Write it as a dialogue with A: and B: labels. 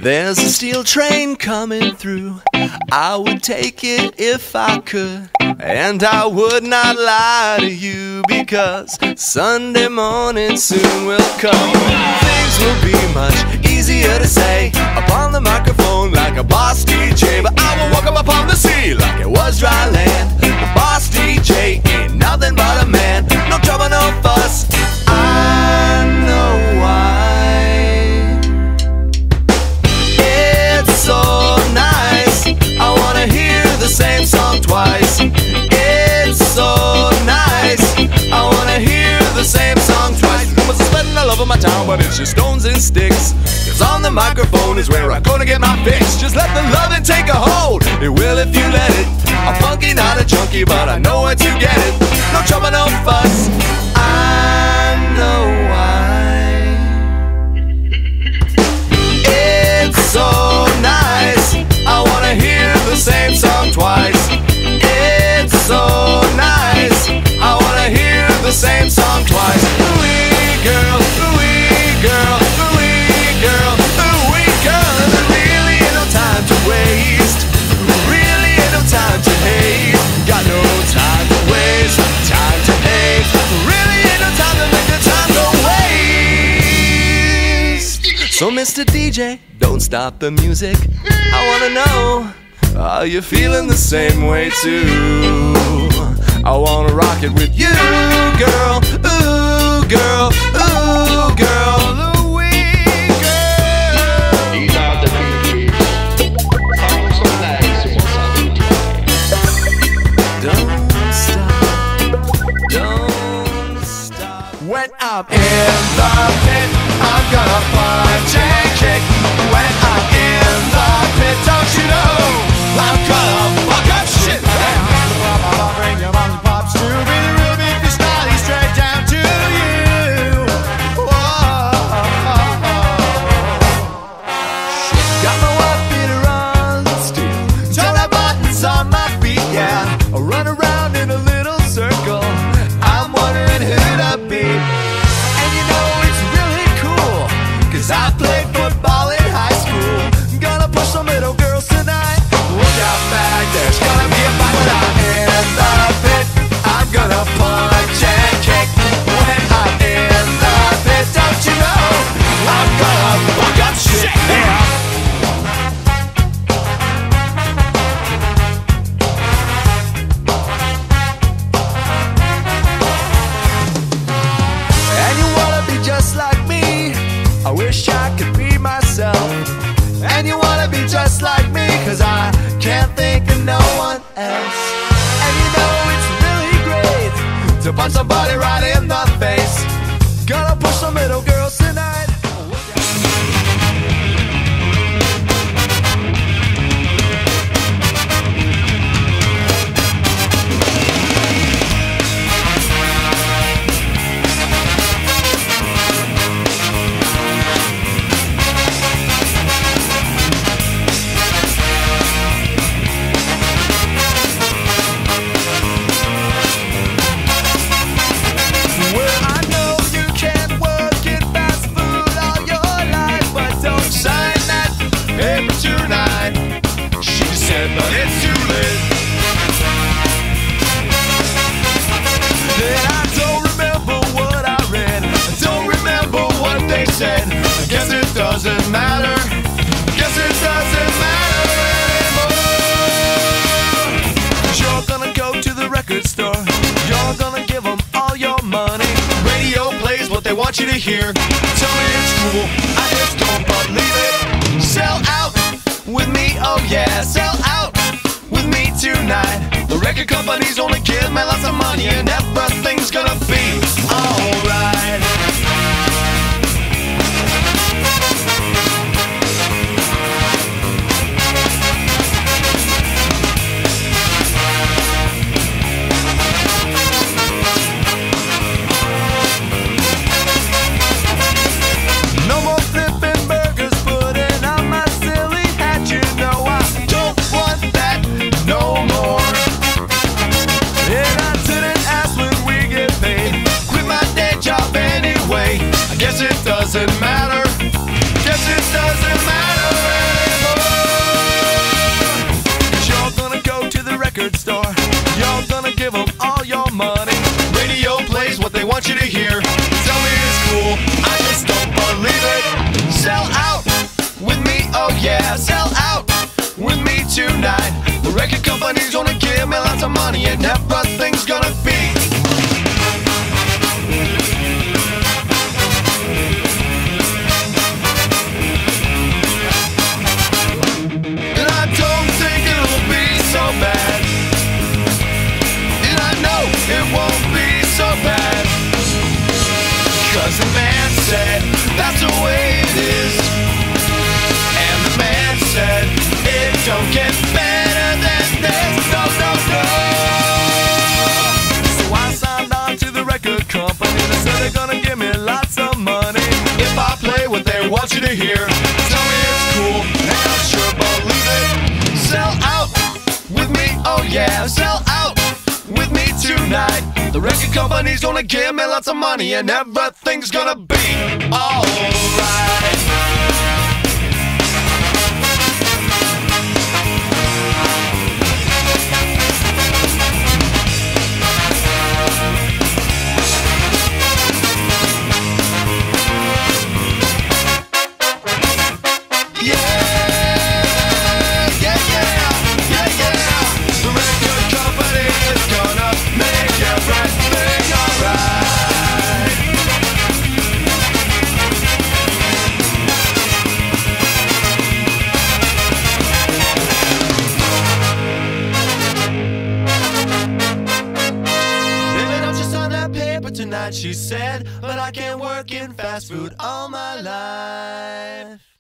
A: There's a steel train coming through. I would take it if I could, and I would not lie to you, because Sunday morning soon will come. Things will be much easier to say upon the microphone like a boss DJ, but I will walk up upon the sea like it was dry land. The boss DJ ain't nothing but a man. No trouble, no fuss, I know why. It's so nice, I wanna hear the same song twice. It's so nice, I wanna hear the same song twice. I was spending all over my town, but it's just stones and sticks, 'cause on the microphone is where I'm gonna get my fix. Just let the loving take a hold, it will if you let it. I'm funky, not a junkie, but I know where to get it. No trouble, no fuss, I know why. It's so nice, I wanna hear the same song twice. It's so nice, I wanna hear the same song twice. Ooh-wee girl, ooh-wee girl, ooh-wee girl, ooh-wee girl. And there really ain't no time to waste, really ain't no time to hate. Got no time to waste, time to hate. Really ain't no time to make the time go waste. So Mr. DJ, don't stop the music. I wanna know, are you feeling the same way too? I wanna rock it with you, girl. Ooh, girl. Ooh, girl. Ooh-wee, girl.
B: These are the beaches. Come so nice.
A: Don't stop.
C: When I'm in the pit, I'm gonna punch and kick. When I'm in the pit, don't you know I'm gonna fuck up shit. Bring your moms and pops to be the real big fish snotty straight down to you. Whoa. Got my white beater on steel, turn the buttons on my feet, yeah. I run around in a little circle, I'm wondering who'd I be. And you know it's really cool, 'cause I played football in high school. Gonna push some little girls tonight. Look out back, there's gonna be a fight. When I'm in the pit, I'm gonna punch and kick. When I'm in the pit, don't you know I'm gonna fuck up shit, yeah. And you wanna be just like me, I wish I could be myself. And you wanna be just like me, 'cause I can't think of no one else. And you know it's really great to punch somebody right in the face. Gonna push some little girls tonight. Well, I know you can't work in fast food all your life, but don't sign that paper tonight. She said, but it's too late. And I don't remember what I read, I don't remember what they said. I guess it doesn't matter, guess it doesn't matter anymore. 'Cause you're gonna go to the record store, you're gonna give them all your money. Radio plays what they want you to hear. Tell me it's cool, I just don't believe it. Sell out with me, oh yeah, sell out with me tonight. The record companies only give me lots of money, and everything's gonna be alright. No more flipping burgers, putting on my silly hat. You know I don't want that no more. And I didn't ask when we get paid. want you to hear. Tell me it's cool, I just don't believe it. Sell out with me, oh yeah, sell out with me tonight. The record company's gonna give me lots of money and everything's gonna be. And I don't think it'll be so bad. And I know it won't be so bad. 'Cause the man said that's the way it is. And the man said it don't get better than this. No, no, no. So I signed on to the record company. They said they're gonna give me lots of money if I play what they want you to hear. Tell me it's cool, and I sure believe it. Sell out with me, oh yeah, sell out with me tonight. The record company's gonna give me lots of money and everything's gonna be alright. Tonight she said, but I can't work in fast food all my life.